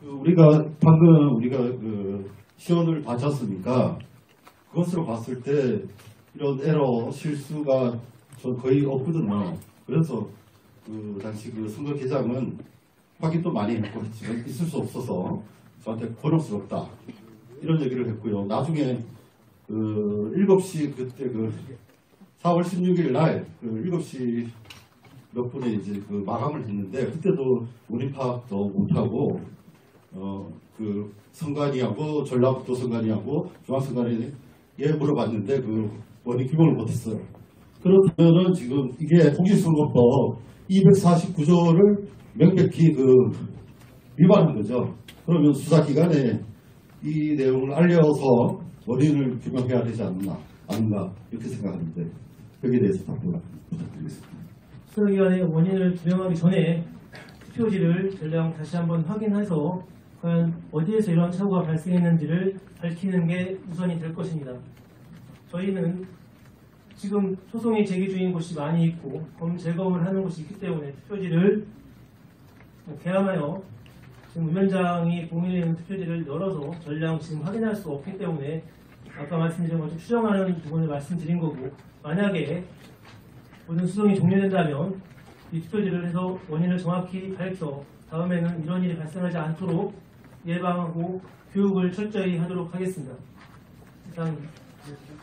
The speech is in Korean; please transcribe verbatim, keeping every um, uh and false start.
그 우리가 방금 우리가 그 시연을 마쳤으니까 그것으로 봤을 때 이런 에러 실수가 저 거의 없거든요. 그래서 그 당시 그 선거 개장은 확인도 많이 했고 했지만 있을 수 없어서 저한테 곤혹스럽다 이런 얘기를 했고요. 나중에 그 일곱 시 그때 그 사월 십육일 날 그 일곱 시 몇 분에 이제 그 마감을 했는데 그때도 원인 파악도 못하고 어 그 선관위하고 전라북도 선관위하고 중앙선관위에 물어봤는데 그 원인 규명을 못했어요. 그렇다면은 지금 이게 공직선거법 이백사십구 조를 명백히 그 위반한 거죠. 그러면 수사기관에 이 내용을 알려서 원인을 규명해야 되지 않나, 아닌가 이렇게 생각하는데 여기에 대해서 답변 부탁드리겠습니다. 수사기관의 원인을 규명하기 전에 투표지를 전량 다시 한번 확인해서 과연 어디에서 이런 사고가 발생했는지를 밝히는 게 우선이 될 것입니다. 저희는 지금 소송이 제기 중인 곳이 많이 있고 검 재검을 하는 곳이 있기 때문에 투표지를 개함하여 지금 위원장이 공인해 있는 투표지를 열어서 전량 지금 확인할 수 없기 때문에 아까 말씀드린 것처럼 추정하는 부분을 말씀드린 거고, 만약에 모든 수송이 종료된다면 이 투표지를 해서 원인을 정확히 밝혀 다음에는 이런 일이 발생하지 않도록 예방하고 교육을 철저히 하도록 하겠습니다. 일단